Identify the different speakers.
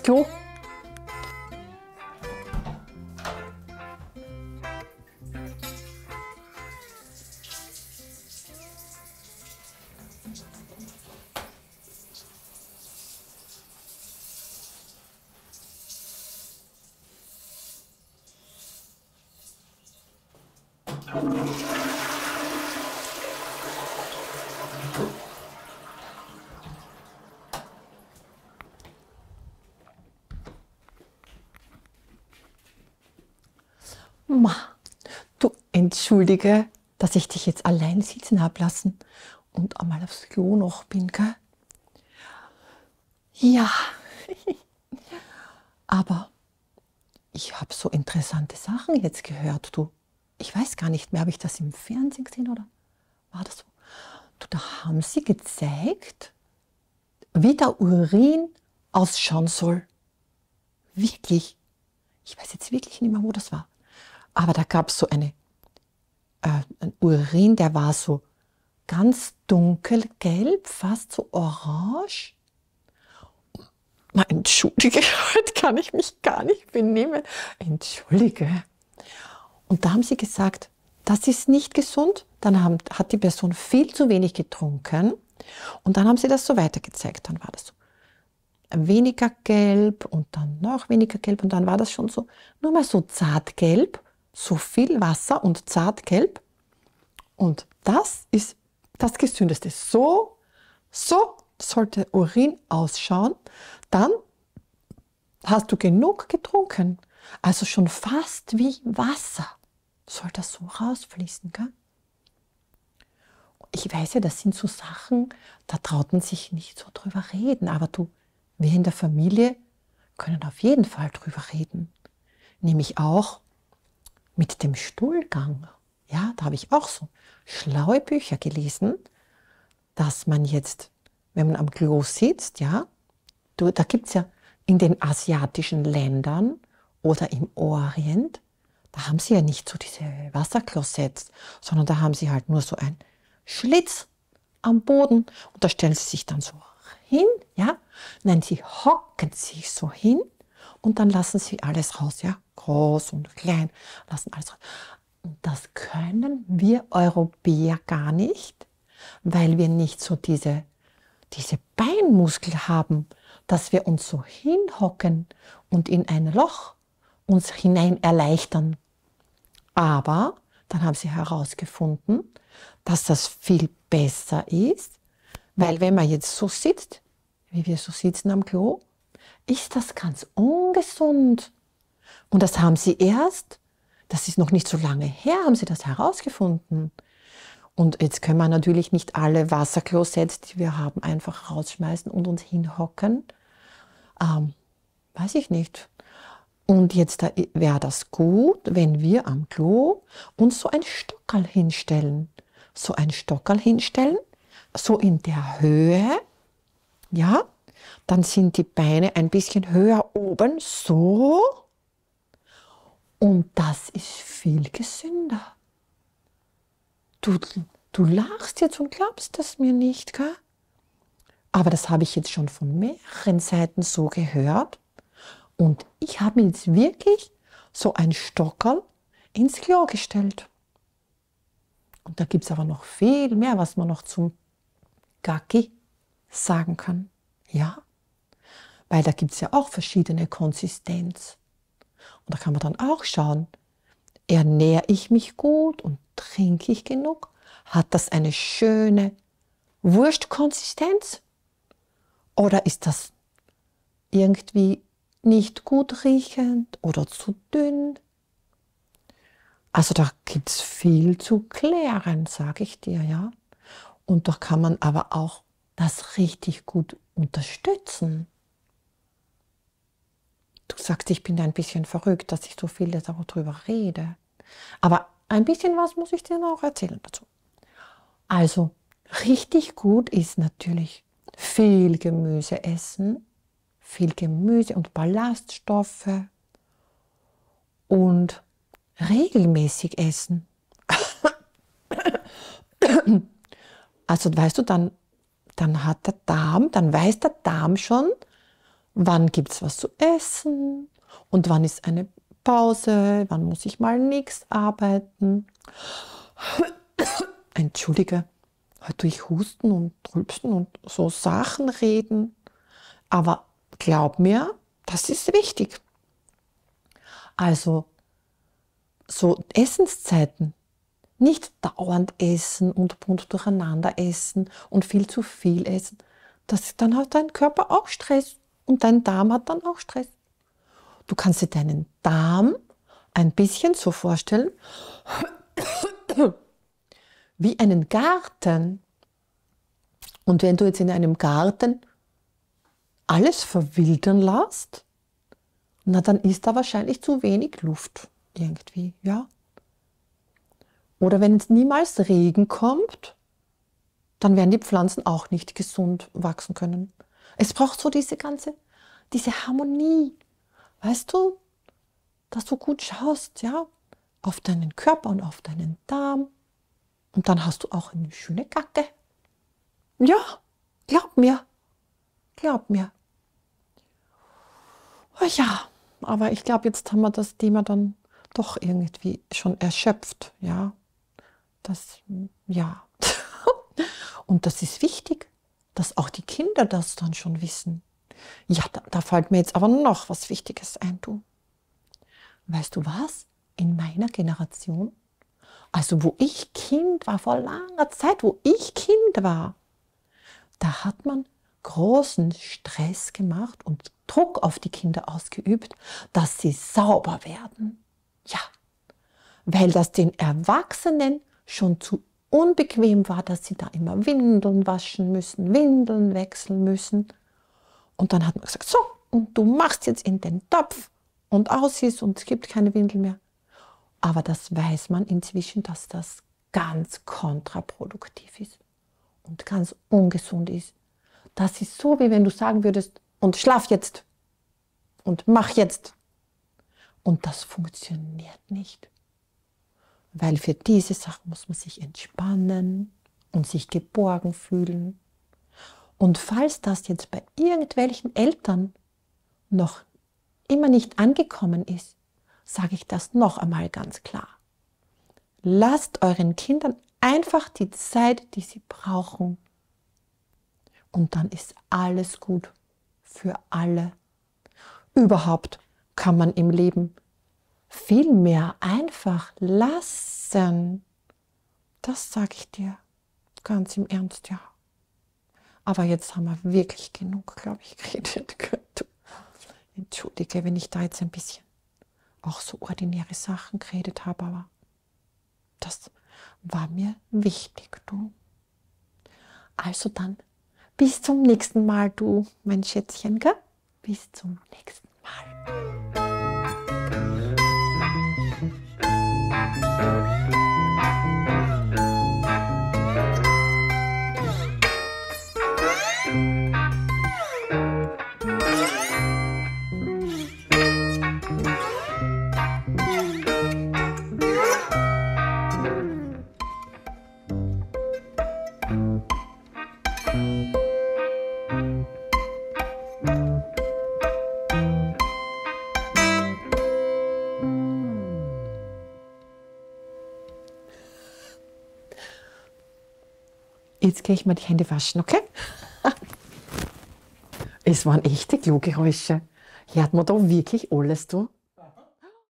Speaker 1: Klo. Ma, du entschuldige, dass ich dich jetzt allein sitzen habe lassen und einmal aufs Klo noch bin, gell? Ja, aber ich habe so interessante Sachen jetzt gehört, du. Ich weiß gar nicht mehr, habe ich das im Fernsehen gesehen oder war das so? Du, da haben sie gezeigt, wie der Urin ausschauen soll. Wirklich. Ich weiß jetzt wirklich nicht mehr, wo das war. Aber da gab es so einen Urin, der war so ganz dunkelgelb, fast so orange. Na, entschuldige, heute kann ich mich gar nicht benehmen. Entschuldige. Und da haben sie gesagt, das ist nicht gesund. Dann hat die Person viel zu wenig getrunken. Und dann haben sie das so weitergezeigt. Dann war das so weniger gelb und dann noch weniger gelb. Und dann war das schon so, nur mal so zartgelb. So viel Wasser und zartgelb. Und das ist das Gesündeste. So sollte Urin ausschauen. Dann hast du genug getrunken. Also schon fast wie Wasser soll das so rausfließen, gell? Ich weiß ja, das sind so Sachen, da traut man sich nicht so drüber reden. Aber du, wir in der Familie können auf jeden Fall drüber reden. Nämlich auch mit dem Stuhlgang. Ja, da habe ich auch so schlaue Bücher gelesen, dass man jetzt, wenn man am Klo sitzt, ja, da gibt es ja in den asiatischen Ländern oder im Orient, da haben sie ja nicht so diese Wasserklosets, sondern da haben sie halt nur so einen Schlitz am Boden und da stellen sie sich dann so hin, ja, nein, sie hocken sich so hin und dann lassen sie alles raus, ja, groß und klein, lassen alles raus. Und das können wir Europäer gar nicht, weil wir nicht so diese Beinmuskel haben, dass wir uns so hinhocken und in ein Loch uns hinein erleichtern. Aber dann haben sie herausgefunden, dass das viel besser ist, weil wenn man jetzt so sitzt, wie wir so sitzen am Klo, ist das ganz ungesund. Und das haben sie das ist noch nicht so lange her, haben sie das herausgefunden. Und jetzt können wir natürlich nicht alle Wasserklosets, die wir haben, einfach rausschmeißen und uns hinhocken. Weiß ich nicht. Und jetzt wäre das gut, wenn wir am Klo uns so ein Stockerl hinstellen. So ein Stockerl hinstellen, so in der Höhe, ja. Dann sind die Beine ein bisschen höher oben, so. Und das ist viel gesünder. Du lachst jetzt und glaubst das mir nicht, gell? Aber das habe ich jetzt schon von mehreren Seiten so gehört. Und ich habe mir jetzt wirklich so ein Stockerl ins Klo gestellt. Und da gibt es aber noch viel mehr, was man noch zum Gacki sagen kann. Ja, weil da gibt es ja auch verschiedene Konsistenz. Und da kann man dann auch schauen, ernähre ich mich gut und trinke ich genug? Hat das eine schöne Wurstkonsistenz? Oder ist das irgendwie nicht gut riechend oder zu dünn? Also da gibt es viel zu klären, sage ich dir, ja. Und da kann man aber auch das richtig gut unterstützen. Du sagst, ich bin ein bisschen verrückt, dass ich so viel darüber rede. Aber ein bisschen was muss ich dir noch erzählen dazu. Also richtig gut ist natürlich viel Gemüse essen, viel Gemüse und Ballaststoffe und regelmäßig essen. Also weißt du, dann hat der Darm, dann weiß der Darm schon, wann gibt es was zu essen und wann ist eine Pause, wann muss ich mal nichts arbeiten. Entschuldige, heute tue ich husten und rülpsen und so Sachen reden. Aber glaub mir, das ist wichtig. Also so Essenszeiten, nicht dauernd essen und bunt durcheinander essen und viel zu viel essen. Dann hat dein Körper auch Stress und dein Darm hat dann auch Stress. Du kannst dir deinen Darm ein bisschen so vorstellen wie einen Garten. Und wenn du jetzt in einem Garten alles verwildern lässt, na dann ist da wahrscheinlich zu wenig Luft irgendwie, ja. Oder wenn es niemals Regen kommt, dann werden die Pflanzen auch nicht gesund wachsen können. Es braucht so diese Harmonie, weißt du, dass du gut schaust, ja, auf deinen Körper und auf deinen Darm. Und dann hast du auch eine schöne Gacke. Ja, glaub mir. Oh ja, aber ich glaube, jetzt haben wir das Thema dann doch irgendwie schon erschöpft, ja. Ja. Und das ist wichtig, dass auch die Kinder das dann schon wissen. Ja, da fällt mir jetzt aber noch was Wichtiges ein, du. Weißt du was? In meiner Generation, also wo ich Kind war, vor langer Zeit, wo ich Kind war, da hat man großen Stress gemacht und Druck auf die Kinder ausgeübt, dass sie sauber werden. Ja, weil das den Erwachsenen schon zu unbequem war, dass sie da immer Windeln waschen müssen, Windeln wechseln müssen. Und dann hat man gesagt, so, und du machst jetzt in den Topf und aus ist und es gibt keine Windel mehr. Aber das weiß man inzwischen, dass das ganz kontraproduktiv ist und ganz ungesund ist. Das ist so, wie wenn du sagen würdest, und schlaf jetzt und mach jetzt. Und das funktioniert nicht. Weil für diese Sachen muss man sich entspannen und sich geborgen fühlen. Und falls das jetzt bei irgendwelchen Eltern noch immer nicht angekommen ist, sage ich das noch einmal ganz klar. Lasst euren Kindern einfach die Zeit, die sie brauchen. Und dann ist alles gut für alle. Überhaupt kann man im Leben viel mehr einfach lassen. Das sage ich dir ganz im Ernst, ja. Aber jetzt haben wir wirklich genug, glaube ich, geredet. Entschuldige, wenn ich da jetzt ein bisschen auch so ordinäre Sachen geredet habe, aber das war mir wichtig, du. Also dann, bis zum nächsten Mal, du, mein Schätzchen, gell? Bis zum nächsten Mal. Jetzt gehe ich mal die Hände waschen, okay? Es waren echte Klogeräusche. Hört man da wirklich alles, du?